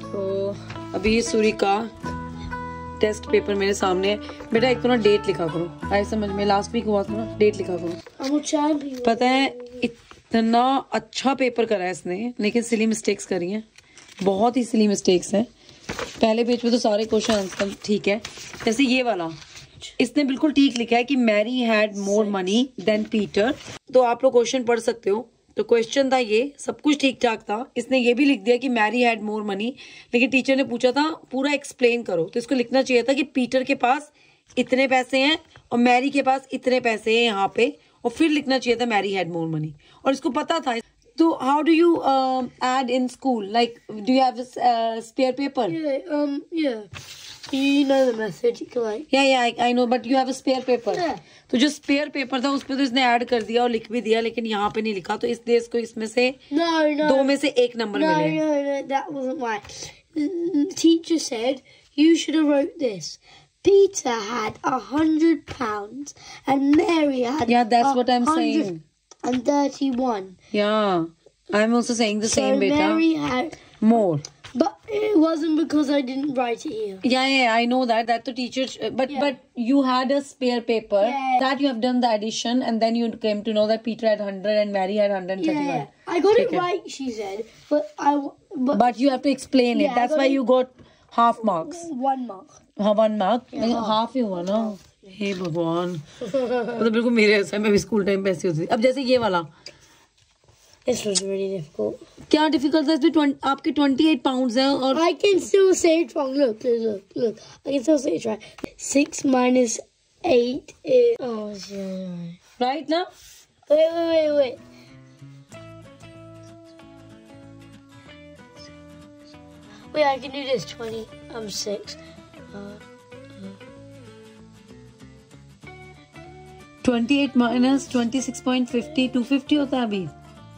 तो अभी सूरी का टेस्ट पेपर मेरे सामने है। बेटा एक तो ना डेट लिखा करो, आई समझ में लास्ट वीक हुआ था ना, डेट लिखा करो। पता है इतना अच्छा पेपर करा है इसने, लेकिन सिली मिस्टेक्स करी हैं, बहुत ही सिली मिस्टेक्स हैं। पहले पेज पे तो सारे क्वेश्चन आंसर ठीक है, जैसे ये वाला इसने बिल्कुल ठीक लिखा है कि Mary had more money than Peter. तो आप लोग क्वेश्चन पढ़ सकते हो। तो क्वेश्चन था ये, सब कुछ ठीक ठाक था। इसने ये भी लिख दिया कि मैरी हैड मोर मनी, लेकिन टीचर ने पूछा था पूरा एक्सप्लेन करो, तो इसको लिखना चाहिए था कि पीटर के पास इतने पैसे हैं और मैरी के पास इतने पैसे हैं यहाँ पे, और फिर लिखना चाहिए था मैरी हैड मोर मनी, और इसको पता था। तो how do you add in school? Like, do you have a spare paper? Yeah. You know the method. You can like. Yeah, I know, but you have a spare paper. Yeah. तो जो spare paper था उसपे तो इसने add कर दिया और लिख भी दिया, लेकिन यहाँ पे नहीं लिखा, तो इसलिए इसको इसमें से दो में से एक नंबर मिले। No, that wasn't why. Teacher said you should have wrote this. Peter had £100 and Mary had. Yeah, that's what I'm saying. And 31. Yeah, I'm also saying the same, beta. Mary had more. But it wasn't because I didn't write it here. Yeah, I know that. That the teacher, but you had a spare paper that you have done the addition, and then you came to know that Peter had 100 and Mary had 131. Yeah, I got it right, she said, but you have to explain it. That's why you got half marks. 1 mark. हाँ 1 mark. Half ही हुआ ना। हे भगवान, मतलब बिल्कुल मेरे ऐसा, मैं भी स्कूल टाइम पे ऐसी होती थी। अब जैसे ये वाला, This was really difficult. क्या डिफिकल्ट है इसमें? आपके 28 पाउंड्स हैं और I can still say it wrong. Look. I can still say it right. 6 minus 8 is... Oh, yeah. right ना? Wait. Wait, I can do this. 6. 28 minus 26.50 250 होता है अभी।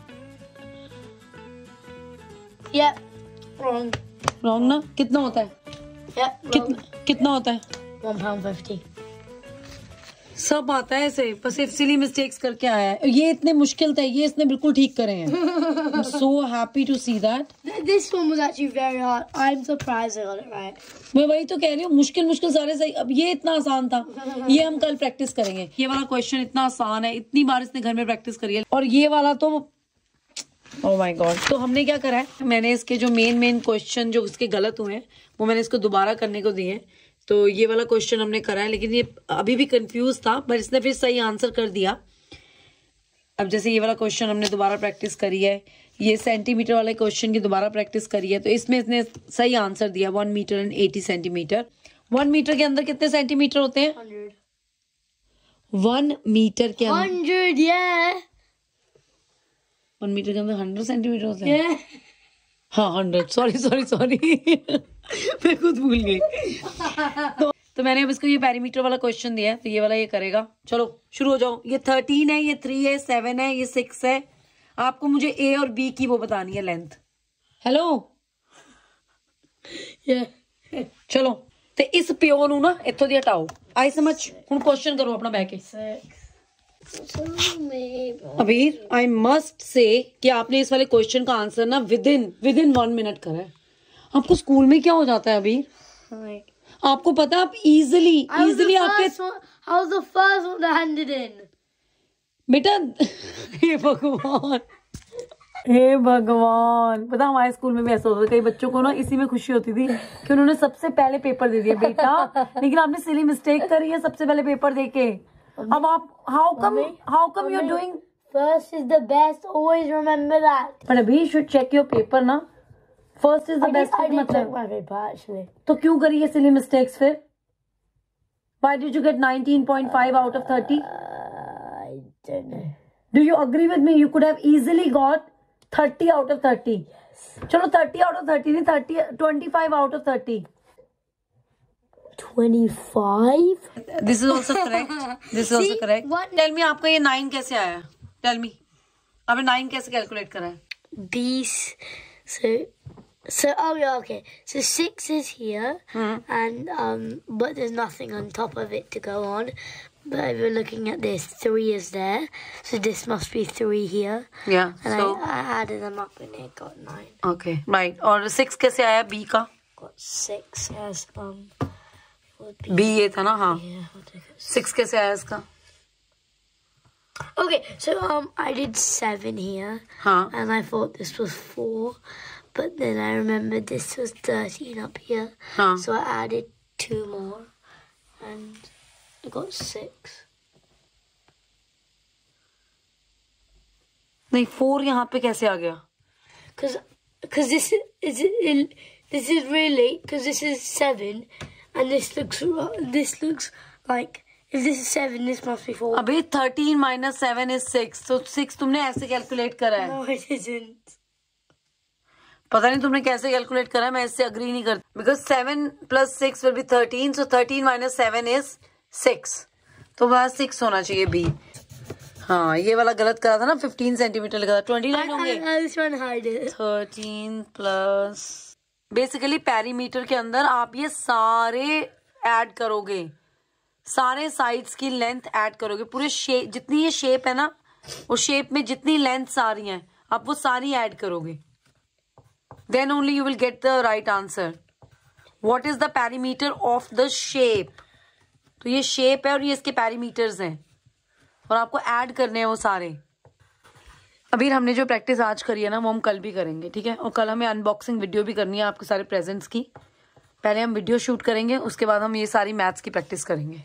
Yeah, wrong. Wrong ना? कितना होता है? Yeah, wrong. कितना होता है? £1.50. सब आता है इसे, बस सिली मिस्टेक्स करके आया है। ये इतने मुश्किल था, ये इसने बिल्कुल ठीक करे हैं। I'm so happy to see that. This one was actually very hard. I'm surprised I got it right. मैं वही तो कह रही हूँ, मुश्किल सारे सही। अब ये इतना आसान था, ये हम कल प्रैक्टिस करेंगे। ये वाला क्वेश्चन इतना आसान है, इतनी बार इसने घर में प्रैक्टिस करी है। और ये वाला तो ओह माय गॉड। तो हमने क्या करा है, मैंने इसके जो मेन क्वेश्चन जो इसके गलत हुए हैं वो मैंने इसको दोबारा करने को दिए हैं। तो ये वाला क्वेश्चन हमने करा है, लेकिन ये अभी भी कंफ्यूज था, पर इसने फिर सही आंसर कर दिया। अब जैसे ये वाला क्वेश्चन हमने दोबारा प्रैक्टिस करी है, ये सेंटीमीटर वाले क्वेश्चन की दोबारा प्रैक्टिस करी है, तो इसमें इसने सही आंसर दिया 1 मीटर एंड 80 सेंटीमीटर। 1 मीटर के अंदर कितने सेंटीमीटर होते हैं? 100. 1 मीटर के अंदर 100, yeah. 1 मीटर के अंदर 100 सेंटीमीटर होते हैं। Yeah. हाँ 100, सॉरी मैं खुद भूल गई। तो मैंने अब इसको ये पैरीमीटर वाला क्वेश्चन दिया है, तो ये वाला ये करेगा। चलो शुरू हो जाओ। ये 13 है, ये 3 है, 7 है, ये 6 है। आपको मुझे ए और बी की वो बतानी है लेंथ। हेलो चलो तो इस प्यो नू ना इत्थों दी हटाओ। आई समझ, हुण क्वेश्चन करो अपना बैठ के। अबीर आई मस्ट से कि आपने इस वाले क्वेश्चन का आंसर ना विद इन 1 मिनट करा है। आपको स्कूल में क्या हो जाता है अबीर, आपको पता है आप इजीली आपके I was the first one to hand it in. बेटा हे भगवान, पता हमारे स्कूल में भी ऐसा होता था, कई बच्चों को ना इसी में खुशी होती थी कि उन्होंने सबसे पहले पेपर दे दिया बेटा, लेकिन आपने सिली मिस्टेक करी है सबसे पहले पेपर देके। अब आप how come you are doing First is the best. Always remember that. पर अभी should check your paper ना, फर्स्ट इज द बेस्ट मतलब। my paper actually. तो क्यों करी ये सिली मिस्टेक्स फिर? Why did you get 19.5 out of 30? I don't know. Do you agree with me? You could have easily got 30 out of 30. Yes. चलो 30 out of 30 नहीं, 25 out of 30. 25? This is also correct. This is also correct. Tell me आपका ये 9 कैसे आया? Tell me. आपने 9 कैसे calculate करा है? 20. So oh yeah, okay. So 6 is here, and but there's nothing on top of it to go on. But if you're looking at this, 3 is there, so this must be 3 here. Yeah. And So I added them up and it got 9. okay, right. और 6 कैसे आया B का? Got 6 as B ये था ना? हाँ. Yeah, I'll take it. 6 कैसे आया इसका? Okay, so I did 7 here. हाँ. And I thought this was 4, but then I remembered this was 13 up here. हाँ. So I added 2 more, and I got 6. नहीं 4 यहाँ पे कैसे आ गया? Because this is really, because this is 7, and this looks like, if this is 7, this must be 4. अभी 13 minus 7 is 6. तो 6 तुमने ऐसे कैलकुलेट करा है? No, I didn't. पता नहीं तुमने कैसे कैलकुलेट करा है, मैं इससे अग्री नहीं करती. Because 7 plus 6 will be 13, so 13 minus 7 is 6. तो वहाँ 6 होना चाहिए B. हाँ, ये वाला गलत करा था ना, 15 सेंटीमीटर लगा था. 29 होंगे. I was trying to hide it. 13 plus basically perimeter के अंदर आप ये सारे ऐड करोगे, सारे साइड्स की लेंथ ऐड करोगे, पूरे शेप, जितनी ये शेप है ना, उस शेप में जितनी लेंथ्स आ रही हैं आप वो सारी ऐड करोगे. Then only you will get the right answer. What is the perimeter of the shape? तो ये शेप है और ये इसके पेरीमीटर्स हैं और आपको ऐड करने हैं वो सारे. अभी हमने जो प्रैक्टिस आज करी है ना वो हम कल भी करेंगे, ठीक है? और कल हमें अनबॉक्सिंग वीडियो भी करनी है आपके सारे प्रेजेंट्स की. पहले हम वीडियो शूट करेंगे, उसके बाद हम ये सारी मैथ्स की प्रैक्टिस करेंगे.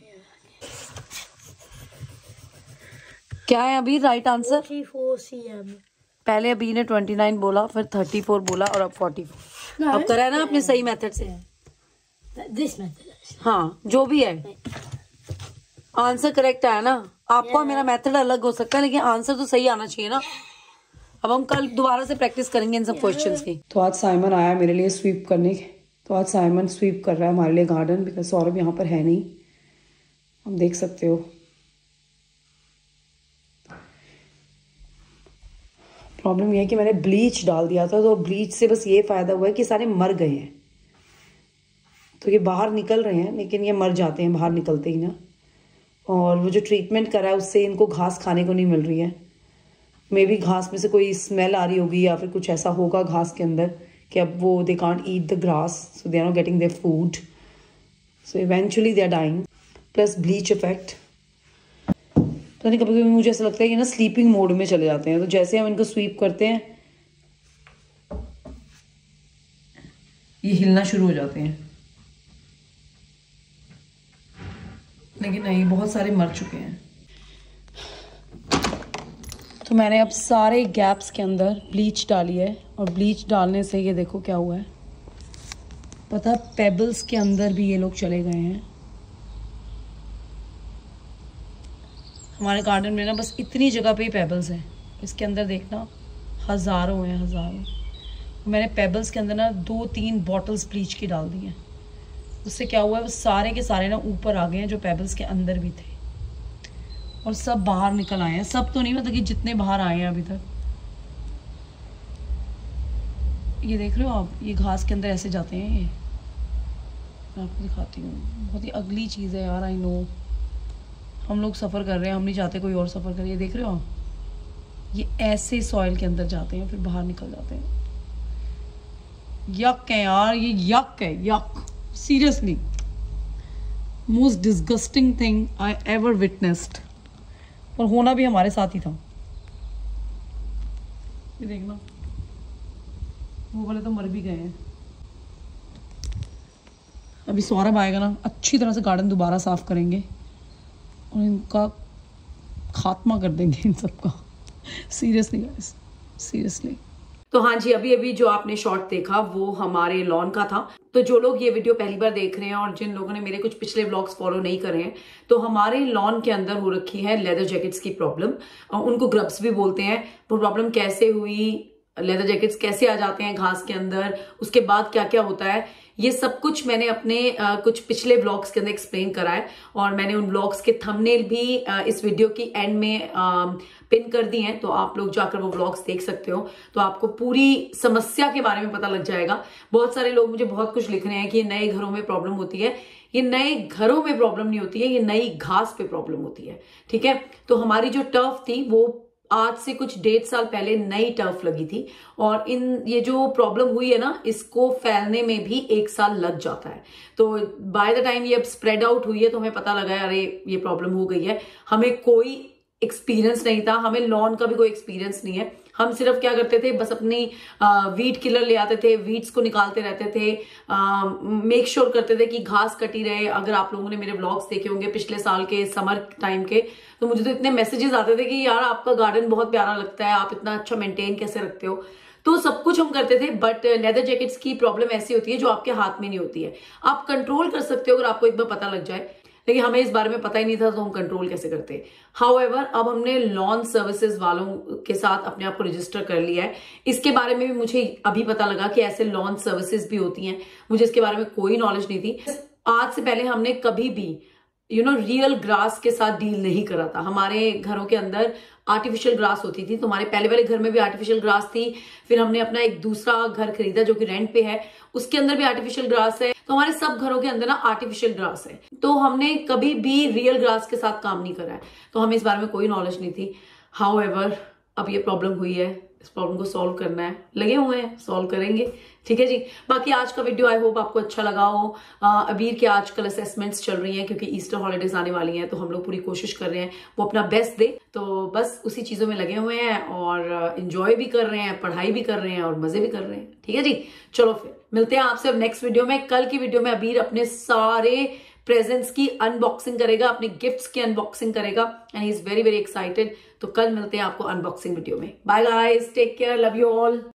क्या है अभी राइट आंसर? 44 cm. पहले अभी ने 29 बोला, फिर 34 बोला और अब 44. अब करा है ना आपने सही मेथड से? This method. हाँ, जो भी है आंसर करेक्ट आया ना. आपको और मेरा मेथड अलग हो सकता है लेकिन आंसर तो सही आना चाहिए ना. अब हम कल दोबारा से प्रैक्टिस करेंगे इन सब क्वेश्चंस की. तो आज साइमन आया मेरे लिए स्वीप करने. तो आज साइमन स्वीप कर रहा है हमारे लिए गार्डन, बिकॉज सौरभ यहाँ पर है नहीं. आप देख सकते हो. प्रॉब्लम यह है कि मैंने ब्लीच डाल दिया था, तो ब्लीच से बस ये फायदा हुआ है कि सारे मर गए हैं. तो ये बाहर निकल रहे हैं लेकिन ये मर जाते हैं बाहर निकलते ही ना. और वो जो ट्रीटमेंट करा है उससे इनको घास खाने को नहीं मिल रही है. मे बी घास में से कोई स्मेल आ रही होगी या फिर कुछ ऐसा होगा घास के अंदर कि अब वो they can't eat the grass, so they are not getting their food, so eventually they are dying. Plus bleach effect. तो नहीं, कभी कभी मुझे ऐसा लगता है कि ना स्लीपिंग मोड में चले जाते हैं. तो जैसे हम इनको स्वीप करते हैं ये हिलना शुरू हो जाते हैं. लेकिन नहीं, बहुत सारे मर चुके हैं. तो मैंने अब सारे गैप्स के अंदर ब्लीच डाली है और ब्लीच डालने से ये देखो क्या हुआ है. पता, पेबल्स के अंदर भी ये लोग चले गए हैं. हमारे गार्डन में ना बस इतनी जगह पे ही पेबल्स हैं. इसके अंदर देखना हज़ारों हैं, हज़ारों. मैंने पेबल्स के अंदर ना 2-3 बॉटल्स ब्लीच की डाल दी हैं. उससे क्या हुआ है, वो सारे के सारे ना ऊपर आ गए हैं जो पेबल्स के अंदर भी थे और सब बाहर निकल आए हैं. सब तो नहीं, मतलब कि जितने बाहर आए हैं अभी तक. ये देख रहे हो आप, ये घास के अंदर ऐसे जाते हैं. ये मैं आपको दिखाती हूँ. बहुत ही अगली चीज़ है यार, आई नो. हम लोग सफ़र कर रहे हैं, हम नहीं चाहते कोई और सफ़र करे. ये देख रहे हो आप, ये ऐसे सॉइल के अंदर जाते हैं फिर बाहर निकल जाते हैं. यक है यार, ये यक है, यक. Seriously, most disgusting thing I ever witnessed. और होना भी हमारे साथ ही था. ये देखना, वो वाले तो मर भी गए हैं. अभी सौरभ आएगा ना, अच्छी तरह से गार्डन दोबारा साफ करेंगे और इनका खात्मा कर देंगे इन सबका. Seriously guys, seriously. तो हाँ जी, अभी अभी जो आपने शॉट देखा वो हमारे लॉन का था. तो जो लोग ये वीडियो पहली बार देख रहे हैं और जिन लोगों ने मेरे कुछ पिछले व्लॉग्स फॉलो नहीं करे हैं, तो हमारे लॉन के अंदर हो रखी है लेदर जैकेट्स की प्रॉब्लम. उनको ग्रब्स भी बोलते हैं. वो प्रॉब्लम कैसे हुई लेदर जैकेट्स कैसे आ जाते हैं घास के अंदर, उसके बाद क्या क्या होता है, ये सब कुछ मैंने अपने कुछ पिछले व्लॉग्स के अंदर एक्सप्लेन करा है। और मैंने उन व्लॉग्स के थंबनेल भी इस वीडियो की एंड में पिन कर दी हैं, तो आप लोग जाकर वो व्लॉग्स देख सकते हो, तो आपको पूरी समस्या के बारे में पता लग जाएगा। बहुत सारे लोग मुझे बहुत कुछ लिख रहे हैं कि ये नए घरों में प्रॉब्लम होती है। ये नए घरों में प्रॉब्लम नहीं होती है, ये नई घास पे प्रॉब्लम होती है। ठीक है, तो हमारी जो टर्फ थी वो आज से कुछ 1.5 साल पहले नई टर्फ लगी थी, और ये जो प्रॉब्लम हुई है ना, इसको फैलने में भी 1 साल लग जाता है। तो बाय द टाइम ये अब स्प्रेड आउट हुई है तो हमें पता लगा है अरे ये प्रॉब्लम हो गई है। हमें कोई एक्सपीरियंस नहीं था, हमें लॉन का भी कोई एक्सपीरियंस नहीं है। हम सिर्फ क्या करते थे, बस अपनी वीड किलर ले आते थे, वीड्स को निकालते रहते थे, मेक श्योर करते थे कि घास कटी रहे। अगर आप लोगों ने मेरे व्लॉग्स देखे होंगे पिछले साल के समर टाइम के, तो मुझे तो इतने मैसेजेस आते थे कि यार आपका गार्डन बहुत प्यारा लगता है, आप इतना अच्छा मेंटेन कैसे रखते हो। तो सब कुछ हम करते थे, बट लेदर जैकेट्स की प्रॉब्लम ऐसी होती है जो आपके हाथ में नहीं होती है। आप कंट्रोल कर सकते हो अगर आपको एक बार पता लग जाए, लेकिन हमें इस बारे में पता ही नहीं था, तो हम कंट्रोल कैसे करते। हाउएवर अब हमने लॉन सर्विसेज वालों के साथ अपने आप को रजिस्टर कर लिया है। इसके बारे में भी मुझे अभी पता लगा कि ऐसे लॉन सर्विसेज भी होती हैं, मुझे इसके बारे में कोई नॉलेज नहीं थी। आज से पहले हमने कभी भी रियल ग्रास के साथ डील नहीं करा था। हमारे घरों के अंदर आर्टिफिशियल ग्रास होती थी, तो हमारे पहले वाले घर में भी आर्टिफिशियल ग्रास थी। फिर हमने अपना एक दूसरा घर खरीदा जो कि रेंट पे है, उसके अंदर भी आर्टिफिशियल ग्रास है। तो हमारे सब घरों के अंदर ना आर्टिफिशियल ग्रास है, तो हमने कभी भी रियल ग्रास के साथ काम नहीं करा है, तो हमें इस बारे में कोई नॉलेज नहीं थी। हाउएवर अब ये प्रॉब्लम हुई है, इस प्रॉब्लम को सॉल्व करना है, लगे हुए हैं, सॉल्व करेंगे। ठीक है जी, बाकी आज का वीडियो आई होप आपको अच्छा लगा हो। अबीर के आजकल असेसमेंट्स चल रही हैं क्योंकि ईस्टर हॉलीडेज आने वाली हैं, तो हम लोग पूरी कोशिश कर रहे हैं वो अपना बेस्ट दे। तो बस उसी चीजों में लगे हुए हैं और इंजॉय भी कर रहे हैं, पढ़ाई भी कर रहे हैं और मजे भी कर रहे हैं। ठीक है जी, चलो फिर मिलते हैं आपसे अब नेक्स्ट वीडियो में। कल की वीडियो में अबीर अपने सारे प्रेजेंट्स की अनबॉक्सिंग करेगा, अपने गिफ्ट्स की अनबॉक्सिंग करेगा, and he is very very excited. तो कल मिलते हैं आपको अनबॉक्सिंग वीडियो में। Bye guys, take care, love you all.